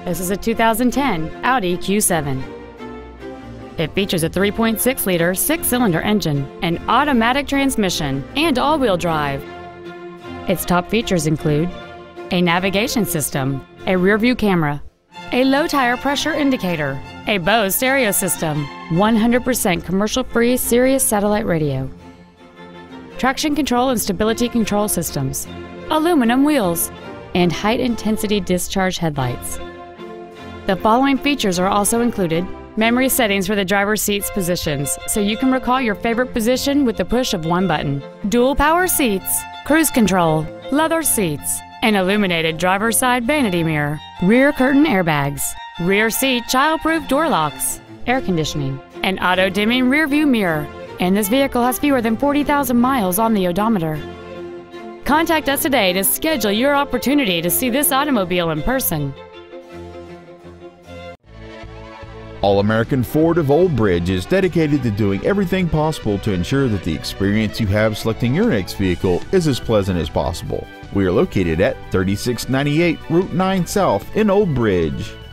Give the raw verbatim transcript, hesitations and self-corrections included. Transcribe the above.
This is a two thousand ten Audi Q seven. It features a three point six liter six-cylinder engine, an automatic transmission, and all-wheel drive. Its top features include a navigation system, a rear-view camera, a low-tire pressure indicator, a Bose stereo system, one hundred percent commercial-free Sirius satellite radio, traction control and stability control systems, aluminum wheels, and high-intensity discharge headlights. The following features are also included: memory settings for the driver's seat's positions, so you can recall your favorite position with the push of one button, dual power seats, cruise control, leather seats, an illuminated driver's side vanity mirror, rear curtain airbags, rear seat child-proof door locks, air conditioning, an auto-dimming rear-view mirror, and this vehicle has fewer than forty thousand miles on the odometer. Contact us today to schedule your opportunity to see this automobile in person. All-American Ford of Old Bridge is dedicated to doing everything possible to ensure that the experience you have selecting your next vehicle is as pleasant as possible. We are located at thirty-six ninety-eight Route nine South in Old Bridge.